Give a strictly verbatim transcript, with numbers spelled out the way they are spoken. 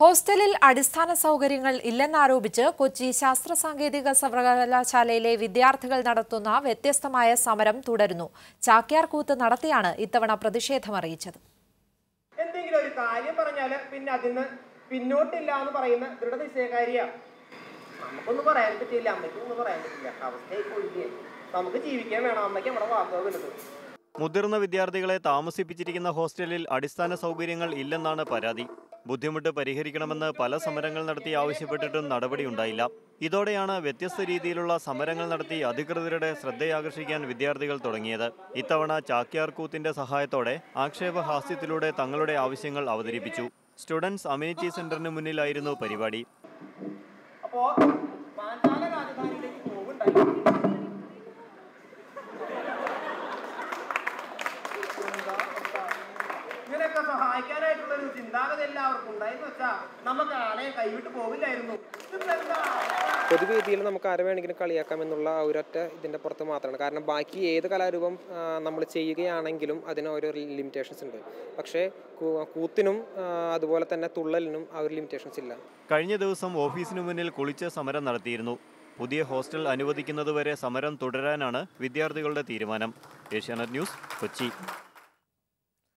ഹോസ്റ്റലിൽ അടിസ്ഥാന സൗകര്യങ്ങൾ ഇല്ലെന്നാരോപിച്ച് കൊച്ചി ശാസ്ത്ര സാങ്കേതിക സർവകലാശാലയിലെ വിദ്യാർത്ഥികൾ നടത്തുന്ന വ്യത്യസ്തമായ സമരം തുടരുന്നു. ചാക്യാർ കൂത്ത് നടത്തിയാണ് ഇത്തവണ പ്രതിഷേധമറിയിച്ചത്. എന്തെങ്കിലും ഒരു കാര്യം പറഞ്ഞാൽ പിന്നെ അതിന് പിന്നോട്ടില്ല എന്ന് പറയുന്ന ദൃഢനിശ്ചയക്കാരിയാണ്. നമുക്കൊന്നും പറയാൻ പറ്റില്ല, അമ്മയ്ക്കൊന്നും പറയാൻ പറ്റില്ല. അവസ്ഥയിൽ കൊള്ളിയേ നമുക്ക് ജീവിക്കാൻ വേണം. അമ്മയ്ക്ക് നമ്മുടെ വാക്കുകൾ വലുത്. മുതിർന്ന വിദ്യാർത്ഥികളെ താമസിപ്പിച്ചിരിക്കുന്ന ഹോസ്റ്റലിൽ അടിസ്ഥാന സൗകര്യങ്ങൾ ഇല്ലെന്നാണ് പരാതി. ബുദ്ധിമുട്ട് പരിഹരിക്കണമെന്ന് പല സമരങ്ങൾ നടത്തി ആവശ്യപ്പെട്ടിട്ടും നടപടിയുണ്ടായില്ല. ഇതോടെയാണ് വ്യത്യസ്ത രീതിയിലുള്ള സമരങ്ങൾ നടത്തി അധികൃതരുടെ ശ്രദ്ധയാകർഷിക്കാൻ വിദ്യാർത്ഥികൾ തുടങ്ങിയത്. ഇത്തവണ ചാക്യാർ കൂത്തിന്റെ സഹായത്തോടെ ആക്ഷേപഹാസ്യത്തിലൂടെ തങ്ങളുടെ ആവശ്യങ്ങൾ അവതരിപ്പിച്ചു. സ്റ്റുഡൻസ് അമ്യൂണിറ്റി സെന്ററിന് മുന്നിലായിരുന്നു പരിപാടി. ഇങ്ങനെയൊക്കെ സഹായിക്കാനായിട്ടുള്ള ഒരു ചിന്താഗതി എല്ലാവർക്കും ഉണ്ടായെന്ന് വെച്ചാൽ നമുക്ക് ആളെ കൈവിട്ട് പോകില്ലായിരുന്നു. പൊതുവേദിയിൽ നമുക്ക് ആരെ വേണമെങ്കിലും കളിയാക്കാമെന്നുള്ള ഒരൊറ്റ ഇതിൻ്റെ പുറത്ത് മാത്രമാണ്. കാരണം ബാക്കി ഏത് കലാരൂപം നമ്മൾ ചെയ്യുകയാണെങ്കിലും അതിന് ഓരോ ലിമിറ്റേഷൻസ് ഉണ്ട്. പക്ഷേ കൂത്തിനും അതുപോലെ തന്നെ തുള്ളലിനും ആ ഒരു ലിമിറ്റേഷൻസ് ഇല്ല. കഴിഞ്ഞ ദിവസം ഓഫീസിനു മുന്നിൽ കുളിച്ച് സമരം നടത്തിയിരുന്നു. പുതിയ ഹോസ്റ്റൽ അനുവദിക്കുന്നതുവരെ സമരം തുടരാനാണ് വിദ്യാർത്ഥികളുടെ തീരുമാനം. ഏഷ്യാനെറ്റ് ന്യൂസ്, കൊച്ചി.